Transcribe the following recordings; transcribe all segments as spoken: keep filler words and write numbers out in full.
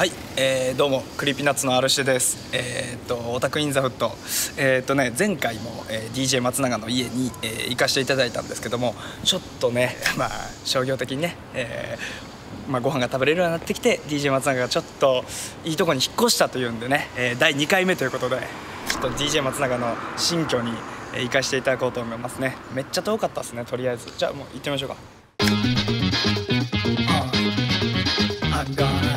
はい、えー、どうもクリーピーナッツのアルシェです。えー、っとオタクインザフット、えー、っとね前回も、えー、ディージェー 松永の家に、えー、行かせていただいたんですけども、ちょっとねまあ商業的にね、えーまあ、ご飯が食べれるようになってきて ディージェー 松永がちょっといいとこに引っ越したというんでね、えー、だいにかいめということでちょっと ディージェー 松永の新居に行かせていただこうと思いますね。めっちゃ遠かったですね。とりあえずじゃあもう行ってみましょうか。I'm gonna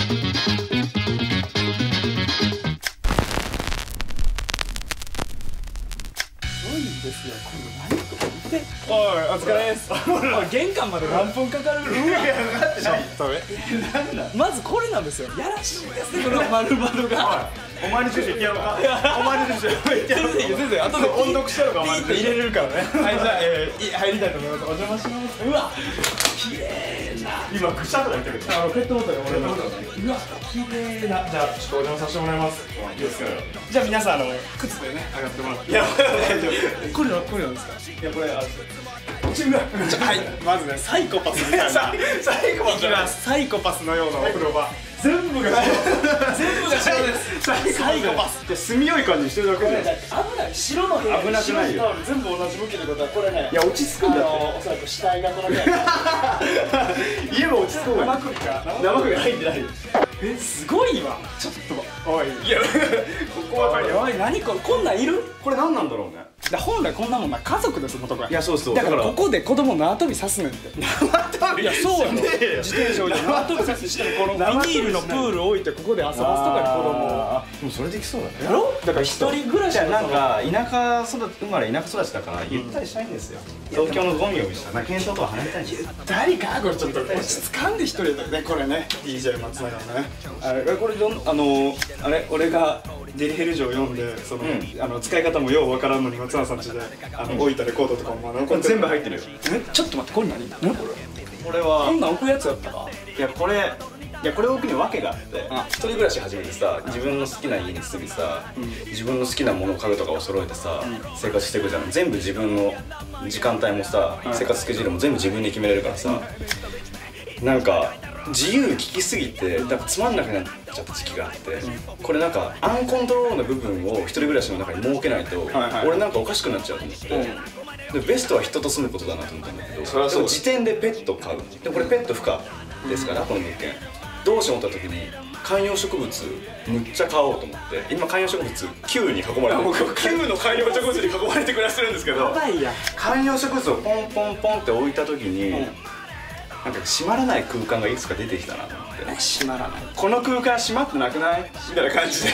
ですよ。これ何とか見て。おい、お疲れです。玄関まで何分かかる。うわ、ちょっとまずこれなんですよ。やらしいですね、この丸窓が。 お前に住所言ってやろうか。お前に住所言ってやろうか。 全然後で音読してやろうか。 ピーって入れれるからね。はい、じゃあ、えー、入りたいと思います。お邪魔します。うわ、綺麗な。 今ぐしゃっと言ってる。 あのペットボトル、俺の。うわ、綺麗な。じゃあ、ちょっとお邪魔させてもらいます。 いいですか。 じゃあ、皆さん、あの靴でね、上がってもらって。いや、大丈夫。これは、これなんですか。いや、これ、ある。はい、まずね、サイコパスみたいな。サイコパス。いきます。サイコパスのようなお風呂場。全部が白。全部が白です。サイコパス。 じゃ住みよい感じしてるだけじゃん。 危ない。白の部屋。危なくないよ。全部同じ向きってことは、これね。 いや、落ち着くんだって。 おそらく死体がこのね。 家も落ち着く。 生首か。 生首入ってないよ。 え、すごいわ。ちょっと。おい。いや、 ここは。 おい、何これ、こんなんいる。 これ何なんだろうね。 本来こんなもんな家族ですもんとか。 いや、そうそう。 だからここで子供縄跳びさすねんって。縄跳び。いや、そうやろ。自転車置いて縄跳びさすしてこのビニールのプール置いてここで遊ばすとかに子供を。 でもそれできそうだね。 やろ。だから一人暮らしじゃなんか田舎育生まれ田舎育ちだからゆったりしたいんですよ。東京のゴミを見したら喧騒とか離れたいんですよ。 誰かこれちょっと落ち着かんで一人だねこれね。ディージェー 松永のね。あれこれどんあのあれ俺がデリヘル城読んでそのあの使い方もようわからんのに松永さんちであの置いたレコードとかもこれ全部入ってるよ。え、ちょっと待ってこれ何？何これ？これはこんなん置くやつやったか？ いやこれいやこれ置くには訳があって、一人暮らし始めてさ、自分の好きな家に住みさ、自分の好きなもの家具とかを揃えてさ、生活していくじゃん。全部自分の時間帯もさ、生活スケジュールも全部自分で決めれるからさ、なんか自由聞きすぎてなんかつまんなくなっちゃった時期があって、これなんかアンコントロールの部分を一人暮らしの中に設けないと俺なんかおかしくなっちゃうと思って、でベストは人と住むことだなと思ったんだけど、でも時点でペット飼う。でこれペット不可ですから、この物件どうしようと思った時に観葉植物むっちゃ買おうと思って、今観葉植物きゅうに囲まれてきゅうの観葉植物に囲まれて暮らしてるんですけど、観葉植物をポンポンポンって置いた時になんか閉まらない空間がいくつか出てきたなと思って。閉まらない、この空間閉まってなくないみたいな感じで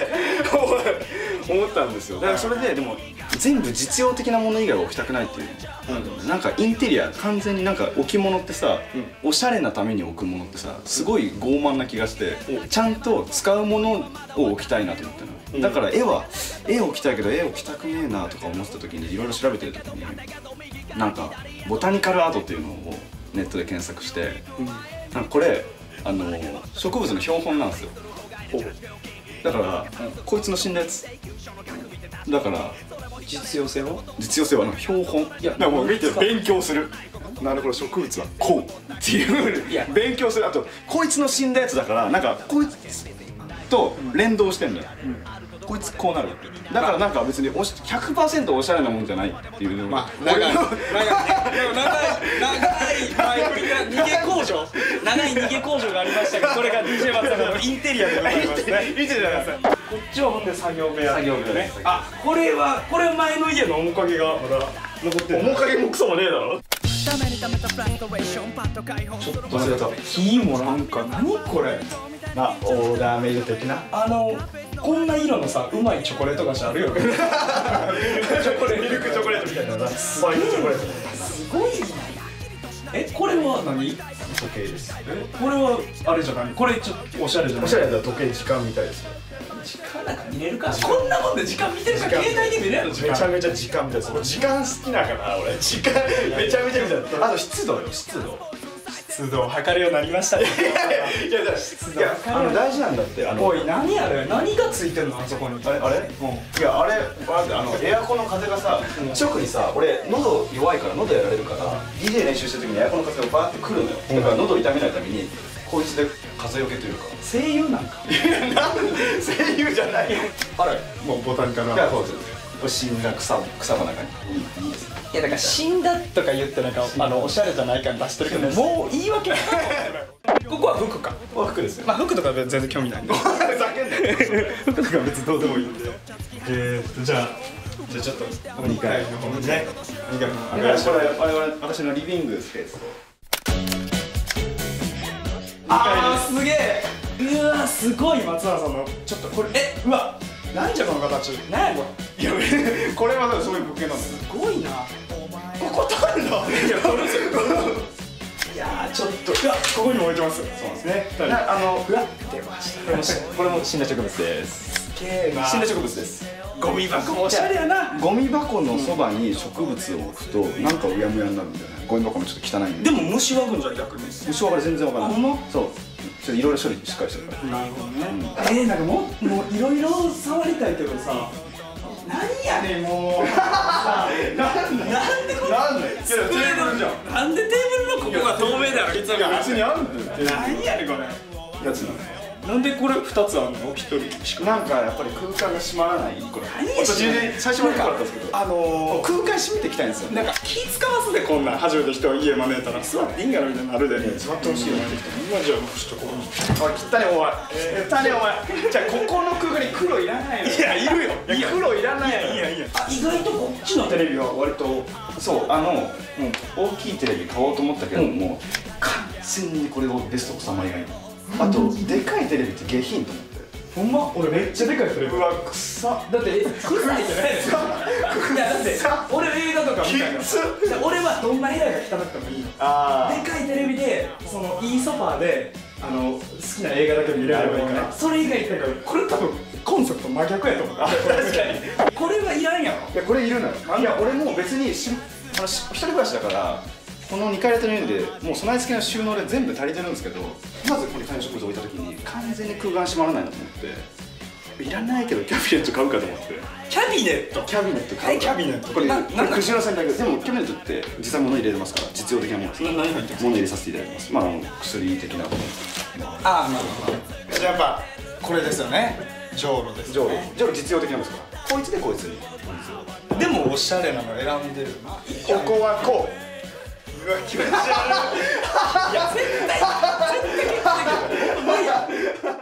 思ったんですよ。だからそれででも全部実用的なもの以外は置きたくないっていう、うん、なんかインテリア完全になんか置物ってさ、うん、おしゃれなために置くものってさすごい傲慢な気がして、うん、ちゃんと使うものを置きたいなと思ってる、うん、だから絵は絵を置きたいけど絵を置きたくねえなとか思ってた時にいろいろ調べてる時になんかボタニカルアートっていうのをネットで検索して、うん、なんかこれあの植物の標本なんですよ。だから、うん、こいつの死んだやつだから実用性を実用性は標本。いやだからもう見て勉強する。なるほど、植物はこうっていういや勉強する。あとこいつの死んだやつだからなんかこいつと連動してんのよ、うん、こいつこうなる。だからなんか別に ひゃくパーセント おしゃれなもんじゃないっていう。まあ長い長い長い前振りが逃げ工場長い逃げ工場がありましたけど、それが ディージェー 松永のインテリアでございますね。見てください。こっちはほんで作業部屋。作業部屋ね。あ、これはこれ前の家の面影がまだ残ってる。面影もクソもねえだろ。ちょっと待って、木もなんか何これ。 まあオーダーメイド的な。 あのこんな色のさ、うまいチョコレート菓子あるよね。ミルクチョコレート、ミルクチョコレートみたいな。スパイスチョコレート。すごいな。え、これは何？時計です。 え、これはあれじゃない？これちょっとおしゃれじゃない？ おしゃれだ時計時間みたいですよ。 時間なんか見れるか？こんなもんで時間見てるか？携帯で見れるの？ めちゃめちゃ時間みたいです。時間好きだから俺。時間めちゃめちゃ見てる。あと湿度よ、湿度。 湿度を測るようになりましたね。 いやいや湿度あの大事なんだって。あのおい、何あれ？何がついてんのあそこに？ あれあれ？いやあれあのエアコンの風がさ、直にさ、俺喉弱いから喉やられるから ディージェー 練習してる時にエアコンの風がバーってくるのよ。だから喉を痛めないためにこいつで風よけというか。 声優なんか声優じゃないよ。 あれもうボタンからいやそうです。死んだ草草の中にいいですね。 いやだから死んだとか言ってなんかあのおしゃれじゃない感出してるけどもう言い訳ないここは服か。 服ですよ。 まあ服とか全然興味ないんで叫んで服とか別にどうでもいいんでえーっとじゃあじゃあちょっとにかいの方にねにかいの方これ我々私のリビングスペース。 あーすげえうわすごい松原さんのちょっとこれえうわなんじゃこの形なんやこれ。 いやこれはそういう物件なんですよ。 すごいなここ取るの。いや取るぞ。 いやーちょっとうわここにも置いてますよ。 そうですね。あのうわ出ましたこれも死んだ植物です。 すげえな死んだ植物です。 ゴミ箱もおしゃれやな。 ゴミ箱のそばに植物を置くとなんかうやむやになるんだよね。ゴミ箱もちょっと汚いんで。 でも虫湧くんじゃん逆に。 虫はこれ全然わからない。 ほんま？ そう。ちょっといろいろ処理しっかりしてるから。 なるほどね。えーなんかもうもういろいろ触りたいけどさ。何やねんもう。なんでなんでこれ。 なんで？いやテーブルじゃん。 なんでテーブルのここが透明だろ。 いや別にあるんだよ。 何やねんこれ。 やつなの。 なんでこれふたつあるの？一人しか。 なんかやっぱり空間が閉まらない。これ。 何や私最初まで怖かったんですけど。 あの空間閉めていきたいんですよ。 なんか気使わすでこんなん初めて人を家招いたら座っていいんやろみたいになるで。 座ってほしいよね。 今じゃあもうちょっとここに。 おい汚ねお前。汚ねお前。じゃあここの空間に黒いらないの。 いやいるよ。 いや黒いらないの。 いやいや。意外とこっちのテレビは割とそうあの大きいテレビ買おうと思ったけども完全にこれをベスト収まりがいい。あとでかいテレビって下品と思って。 ほんま俺めっちゃでかいテレビ。 うわくさ。 だってえ臭いじゃないですか。いやだって俺映画とか見たから俺はどんな部屋が汚くてもいいの。 あでかいテレビでそのいいソファーであの好きな映画だけ見れればいいからそれ以外だからこれ多分コンセプト真逆やと思う。確かにこれはいらんやろ。 いやこれいるのよ。いや俺も別にしあのし一人暮らしだからこのにかい建ての家でもう備え付けの収納で全部足りてるんですけどまずここに観葉植物置いた時に完全に空間閉まらないなと思っていらないけどキャビネット買うかと思って。 キャビネットキャビネット買うか。 キャビネットこれななんかくじらさんだけでもキャビネットって実際物入れれますから実用的なものです。 何入ってるんですか。 物入れさせていただきます。まああの薬的なもの。 ああなるほど。じゃあやっぱこれですよね。じょうろですじゃあね。 じゃあ実用的なんですからこいつでこいつに。 でもおしゃれなの選んでるな。 ここはこう。うわ気持ち悪い。 いや絶対絶対無理や。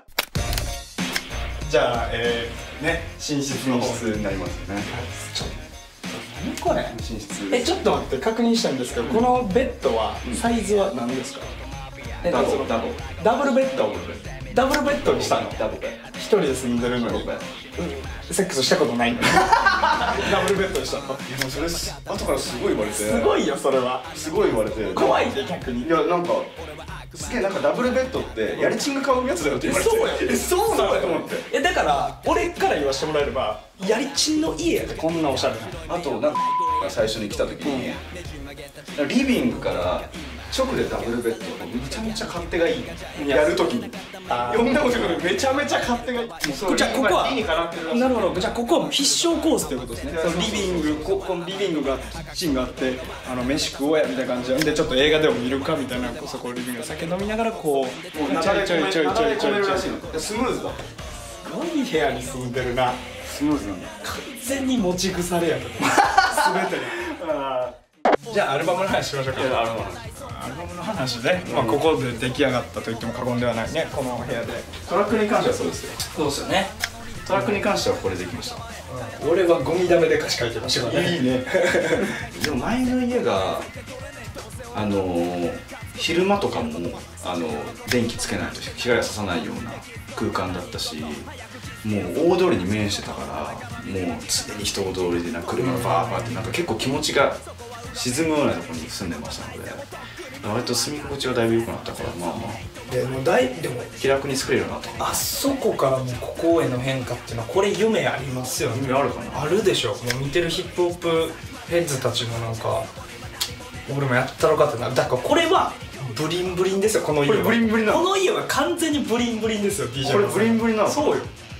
じゃあえー、ね寝室の寝方室になりますよね。 ちょっと何これ。 寝室。 えちょっと待って確認したいんですけど、このベッドはサイズは何ですか。えダブそのルダブルダブルベッドダブルベッドにしたの。 ダブル一人で住んでるのにセックスしたことないのにダブルベッドにしたの。 いやもうそれ後からすごい言われてすごいよそれは。 すごい言われて怖いで逆に。 いやなんかすげえなんかダブルベッドってやりちんが買うやつだよって言われてそうやえそうなのと思って。 えだから俺から言わせてもらえればやりちんの家やでこんなおしゃれな。 あとなんか最初に来た時にリビングから直でダブルベッドめちゃめちゃ勝手がいいやるときに呼んだことないめちゃめちゃ勝手がいい。 じゃあここは理にかなってるらしい。 なるほど。じゃあここはもう必勝コースということですね。そのリビングここのリビングがキッチンがあってあの飯食おうやみたいな感じでちょっと映画でも見るかみたいなそこリビングで酒飲みながらこうもうちょいちょいちょいちょいちょいちょいスムーズだ。 すごい部屋に住んでるな。 スムーズなんだ。 完全に持ち腐れやけど全てが。じゃあアルバムの話しましょうか。 アルバムアルバムの話ね、まあここで出来上がったと言っても過言ではないねこの部屋で。 トラックに関してはそうですよ。 そうですよね。 トラックに関してはこれできました。 俺はゴミだめで歌詞書いてましたからね。 いいね。でも前の家があのー、昼間とかもあの電気つけないと光が差さないような空間だったしもう大通りに面してたからもう常に人通りでな車がバーバーってなんか結構気持ちが沈むようなところに住んでましたので割と住み心地はだいぶ良くなったからまあまあでもだいでも気楽に作れるなと。 あそこからもうここへの変化っていうのはこれ夢ありますよね。 夢あるかな。 あるでしょ。もう見てるヒップホップヘッズたちもなんか俺もやったろかってな。だからこれはブリンブリンですよこの家は。 これブリンブリンなの。 この家は完全にブリンブリンですよ ディージェーこれブリンブリンなの。 そうよ。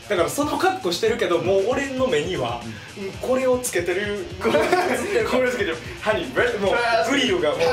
だからその格好してるけどもう俺の目にはこれをつけてるこれをつけてる歯にもうグリルがもうで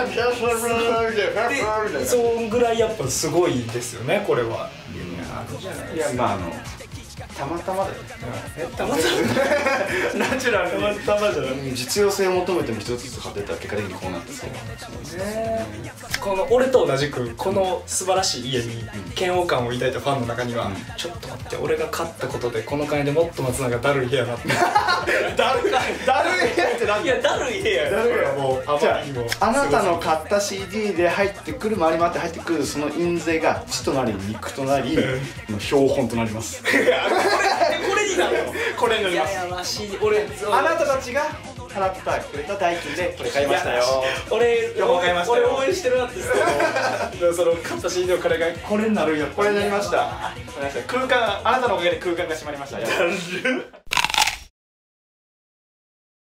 そんぐらいやっぱすごいですよねこれは。 いやまああのたまたまだよね。 たまたまナチュラルたまたまじゃない。 実用性を求めても一つずつ買ってったら結果的にこうなってそうこの俺と同じくこの素晴らしい家に嫌悪感を抱いたファンの中には、うん、ちょっと待って俺が買ったことでこの金でもっと松永だるい部屋になってだるいだるい部屋ってなんだ。いやだるい部屋だるい部屋もうあまりにもあなたの買った シーディー で入ってくる回り回って入ってくるその印税が血となり肉となり標本となります。 これになるのこれになります。いやいやマシに俺あなたたちが払ってくれた代金でこれ買いましたよ。 俺俺応援してるなってその買った シーディー のこれがこれになるんや。 これになりました。空間あなたのおかげで空間が閉まりました。